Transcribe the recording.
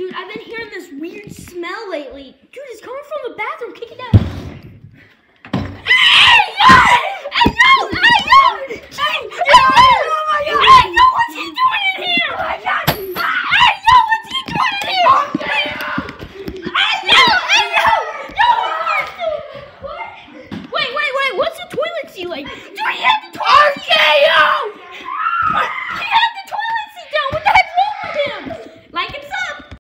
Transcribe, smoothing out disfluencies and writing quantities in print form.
Dude, I've been hearing this weird smell lately. Dude, it's coming from the bathroom. Kick it out.